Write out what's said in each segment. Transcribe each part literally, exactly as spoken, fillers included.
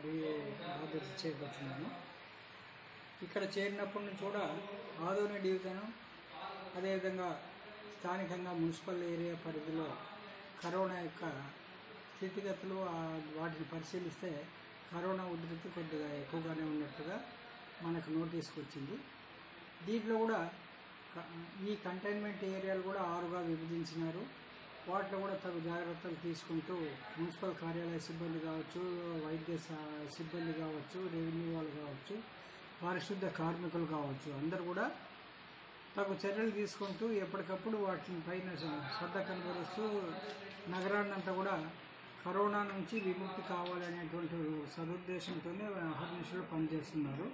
బాధ్యత చేపడుతున్నాను. ఇక్కడ చేరినప్పటి నుంచి కూడా ఆదోని డివిజను అదేవిధంగా స్థానికంగా మున్సిపల్ ఏరియా పరిధిలో కరోనా యొక్క స్థితిగతులు వాటిని పరిశీలిస్తే కరోనా ఉధృతి కొద్దిగా ఎక్కువగానే ఉన్నట్టుగా మనకు నోటీస్కి వచ్చింది. దీంట్లో కూడా ఈ కంటైన్మెంట్ ఏరియాలు కూడా ఆరుగా విభజించినారు. వాటిలో కూడా తగు జాగ్రత్తలు తీసుకుంటూ మున్సిపల్ కార్యాలయ సిబ్బంది కావచ్చు, వైద్య సిబ్బంది కావచ్చు, రెవెన్యూ వాళ్ళు కావచ్చు, పారిశుద్ధ కార్మికులు కావచ్చు, అందరూ కూడా తగు చర్యలు తీసుకుంటూ ఎప్పటికప్పుడు వాటిని పైన శ్రద్ధ కనబరుస్తూ నగరాన్నంతా కూడా కరోనా నుంచి విముక్తి కావాలనేటువంటి సదుద్దేశంతోనే అహర్నిశలు పనిచేస్తున్నారు.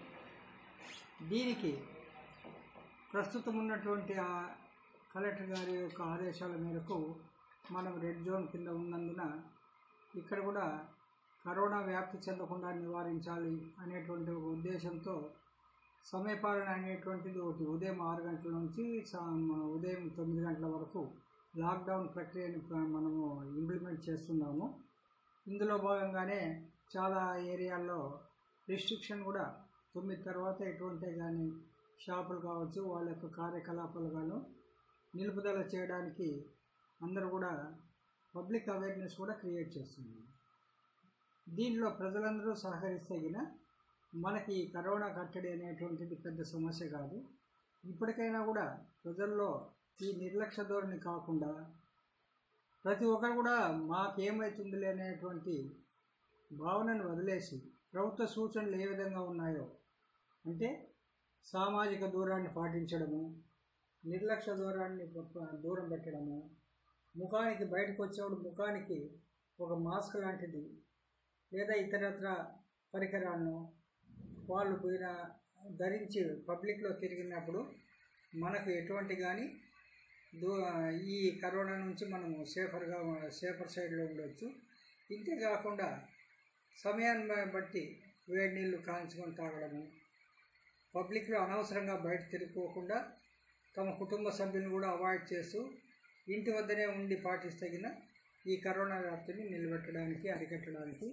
దీనికి ప్రస్తుతం ఉన్నటువంటి ఆ కలెక్టర్ గారి యొక్క ఆదేశాల మేరకు మనం రెడ్ జోన్ కింద ఉన్నందున ఇక్కడ కూడా కరోనా వ్యాప్తి చెందకుండా నివారించాలి అనేటువంటి ఉద్దేశంతో సమయపాలన అనేటువంటిది ఒకటి ఉదయం ఆరు గంటల నుంచి ఉదయం తొమ్మిది గంటల వరకు లాక్డౌన్ ప్రక్రియని మనము ఇంప్లిమెంట్ చేస్తున్నాము. ఇందులో భాగంగానే చాలా ఏరియాల్లో రిస్ట్రిక్షన్ కూడా తొమ్మిది తర్వాత ఎటువంటి కానీ షాపులు కావచ్చు వాళ్ళ యొక్క కార్యకలాపాలు గాను నిలుపుదల చేయడానికి అందరూ కూడా పబ్లిక్ అవేర్నెస్ కూడా క్రియేట్ చేస్తున్నారు. దీనిలో ప్రజలందరూ సహకరిస్తగిన మనకి కరోనా కట్టడి అనేటువంటిది పెద్ద సమస్య కాదు. ఇప్పటికైనా కూడా ప్రజల్లో ఈ నిర్లక్ష్య ధోరణి కాకుండా ప్రతి ఒక్కరు కూడా మాకేమవుతుందిలే అనేటువంటి భావనను వదిలేసి ప్రభుత్వ సూచనలు ఏ విధంగా ఉన్నాయో అంటే సామాజిక దూరాన్ని పాటించడము, నిర్లక్ష్య దూరాన్ని దూరం పెట్టడము, ముఖానికి బయటకు వచ్చేవాడు ముఖానికి ఒక మాస్క్ లాంటిది లేదా ఇతరత్ర పరికరాలను వాళ్ళు పోయిన ధరించి పబ్లిక్లో తిరిగినప్పుడు మనకు ఎటువంటి కానీ దూ ఈ కరోనా నుంచి మనము సేఫర్గా సేఫర్ సైడ్లో ఉండవచ్చు. ఇంతేకాకుండా సమయాన్ని బట్టి వేడి నీళ్ళు కాల్చుకొని తాగడము, పబ్లిక్లో అనవసరంగా బయట తిరుగుకోకుండా తమ కుటుంబ సభ్యులను కూడా అవాయిడ్ చేస్తూ ఇంటి వద్దనే ఉండి పాటిస్తగిన ఈ కరోనా వ్యాప్తిని నిలబెట్టడానికి అరికట్టడానికి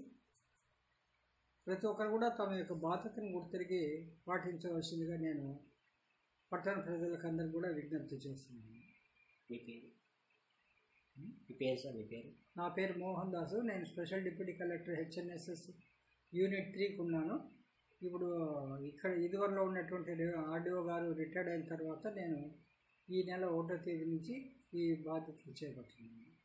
ప్రతి ఒక్కరు కూడా తమ యొక్క బాధ్యతను గుర్తిరిగి పాటించవలసిందిగా నేను పట్టణ ప్రజలకు అందరికీ కూడా విజ్ఞప్తి చేస్తున్నాను. మీ పేరు మీ పేరు సార్ మీ పేరు? నా పేరు మోహన్ దాసు. నేను special deputy collector H N S S unit త్రీకి ఉన్నాను. ఇప్పుడు ఇక్కడ ఇదివరలో ఉన్నటువంటి ఆర్డీఓ గారు రిటైర్డ్ అయిన తర్వాత నేను ఈ నెల ఒకటో తేదీ నుంచి ఈ బాధ్యతలు చేపడుతున్నాను.